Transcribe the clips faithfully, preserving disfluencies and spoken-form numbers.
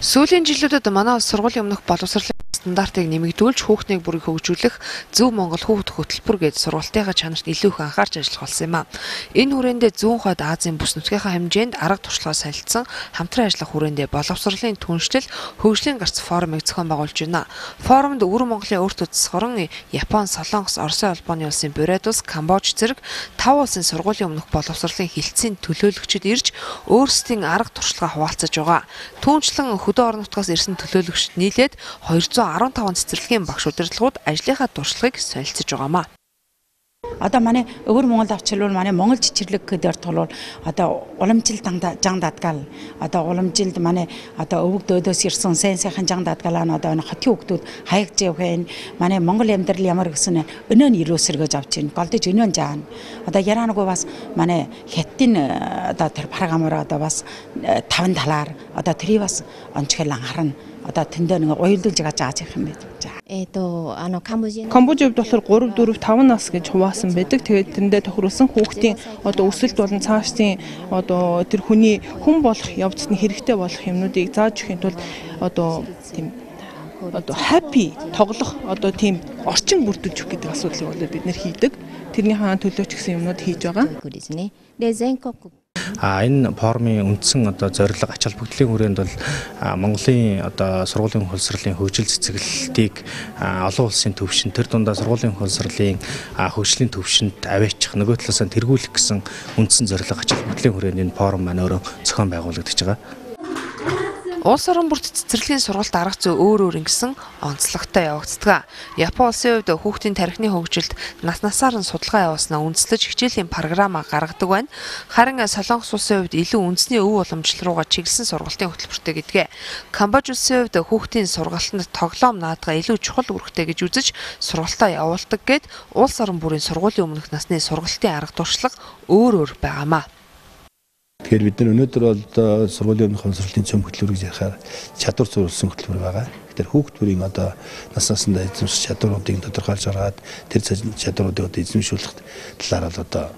Сүүлийн жилүүдэд манай улс сургуулийн өмнөх боловсролын стандартыг нэмэгдүүлж хүүхдийн бүрийг хөгжүүлэх Зөв Монгол хүүхд хөтөлбөр гээд сургалтынхаа чанарт илүү их анхаарч ажиллах болсон юм а. Энэ хүрээндээ зүүн хойд Азийн бүс нутгийнхаа хэмжээнд арга туршлагаа солилцсон хамтран ажиллах хүрээндээ боловсролын түншлэл хөгжлийн гарц форумыг зохион байгуулж байна. Форумд Өвөр Монголын өөрт тусгарн Япон, Солонгос, Оросын холбооны улсын Бурятус, Камбож зэрэг тав улсын сургуулийн өмнөх боловсролын хилцээний төлөөлөгчид ирж өөрсдийн арга туршлагаа хуваалцаж байгаа. Түүнчлэн хөдөө орон нутгаас ирсэн төлөөлөгчид нийлээд двести пятьдесят пять цэцэрлэгийн багш удирдлагууд ажлынхаа туршлагыг солилцож байгаамаа. Одоо манай Өвөр Монгол авчирвал манай Монгол чичирлэг гэдэг бол одоо уламжлалт жан дадгал одоо уламжлалт манай одоо өвөг дөөдөөс ирсэн сайн сайхан жан дадгалаа одоо хотын хүүхдүүд хаягж явах юм манай Монгол амьдрал ямар гэсэн өнөө нь ирөөсөргөж авч байна. Голдож өнөө жаана. Одоо яраанаггүй бас манай хятадын одоо тэр програмаар одоо бас таван талаар одоо тэрийг бас онцгой анхаарна. Одоо тэндээ нэг уялдуулж байгаа зааж явах юм байна. Это ано Камбожийн Камбожид болохоор гурав дөрөв таван нас гэж хуваасан байдаг. Тэгээд тэндээ тохируулсан хүүхдийн одоо өсөлт болон цаашдын одоо тэр хүний хүн болох явцад нь хэрэгтэй болох юмнуудыг зааж өгөхийн тулд одоо тийм одоо happy тоглох одоо тийм орчин бүрдүүлж өгөх гэдэг асуудлыг бол бид нэр хийдэг. Тэрний хаан төлөөч гэсэн юмнууд хийж байгаа. А энэ форумын үндсэн одоо зорилго ач холбогдлын хүрээнд бол Монголын одоо сургуулийн хөлсрлийн хөгжил цэцэглэлтийг олон улсын төвшөнд тэр дундаа сургуулийн хөлсрлийн хөгжлийн төвшөнд аваачих нөгөө талаас нь тэргүүлэх гэсэн үндсэн зорилго ач холбогдлын хүрээнд энэ форум маань өөрөө зохион байгуулагдаж байгаа. Улс орон бүрт цэцэрлэгийн сургалт арга зүй өөр өөр ингэсэн онцлогтой явагддаг. Япон улсын хувьд хүүхдийн тархины хөгжилд нас насаар нь судалгаа явуулснаа үндэслэж хичээлийн программа гаргадаг байна. Харин Солонгос улсын хувьд илүү үндэсний өв уламжлал руугаа чиглэсэн сургалтын хөтөлбөртэй гэдгээ. Камбож улсын хувьд хүүхдийн сургалтанд тоглоом наадгаа илүү чухал үүрэгтэй гэж үзэж сургалтаа явуулдаг гэд улс орон бүрийн сургуулийн өмнөх насны сургалтын арга туршлага өөр өөр байгаамаа. Тэгэхээр бид нар өнөөдөр бол сургуулийн өмнөх боловсролын цөм хөтөлбөр гэж ярихаар чадвар зүйрлсэн хөтөлбөр байгаа. Тэгэхээр хүүхд бүрийн одоо нас насандаа эзэмших чадваруудыг тодорхойлж гаргаад тэр чадваруудыг одоо эзэмшүүлэх талаар бол одоо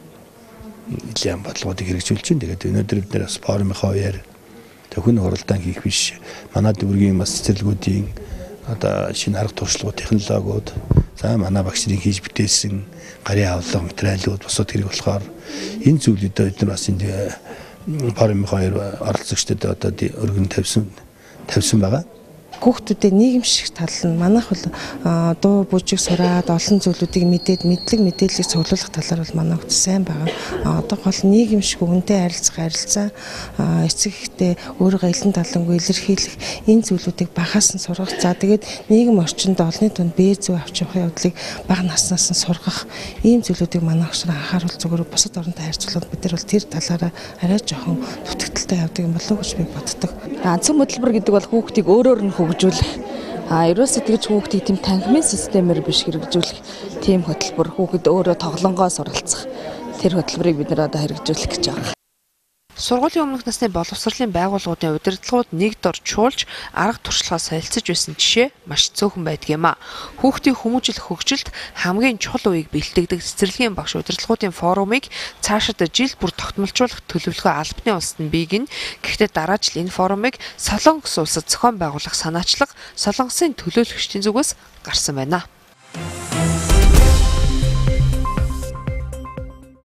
нэлээд бодлогуудыг хэрэгжүүлж байна. Тэгээд өнөөдөр бид нар бас форумынхаа үеэр хүн хуралдаан хийх биш. Манай дүүргийн бас цэцэрлэгүүдийн одоо шинэ арга туршлагууд, технологиуд, за манай багш нарын хийж бүтээсэн гарын авлага материалууд босоод хэрэг болохоор энэ зүйлүүдэд бид нар бас энэ форумын хоёр оролцогчдод одоо өргөн тавьсан тавьсан байгаа. Хүүхдүүдэд нийгэмших тал нь манайх бол дуу бүжиг сураад олон зүйлүүдийг мэдээд мэдлэг мэдээллийг цуглуулах талаар бол манай хүүхд сайн байгаа. Одоо гол нийгэмших үнэтэй харилцах харилцаа эцэг ихтэй өөрийгөө илэн талангүй илэрхийлэх энэ зүйлүүдийг багаас нь сургах. За тэгээд нийгэм орчинд олонний тунд бие зүй авч явах явдлыг бага наснаас нь сургах. Ийм зүйлүүдийг манай хөшрө анхааруул зүгээр бусад оронтой харьцуулахад бид нар бол тэр талаараа арай жоохон дутагдaltaй явдаг юм болов уу гэж би боддог. Цөм хөтөлбөр гэдэг бол хүүхдийг өөрөөр нь хөгжүүлэх. А ерөөсөө тэгж хүүхдийг тийм танхимын системээр биш хэрэгжүүлэх тийм хөтөлбөр хүүхэд өөрөө тоглонгоо суралцах тэр хөтөлбөрийг бид нэр одоо хэрэгжүүлэх гэж байгаа. Сургуулийн өмнөх насны боловсролын байгууллагуудын удирдлагууд нэг дор чуулж арга туршлагаа солилцож байсан жишээ маш цөөхөн байдаг юм а. Хүүхдийн хүмүүжил хөгжилд хамгийн чухал үеийг бэлтгэдэг цэцэрлэгийн багш удирдлагуудын форумыг цаашид жил бүр тогтмолжуулах төлөвлөгөө албаны улсад бий гин. Гэхдээ дараа жил энэ форумыг Солонгос улсад зохион байгуулах санаачлага Солонгосын төлөөлөгчдийн зүгээс гарсан байна.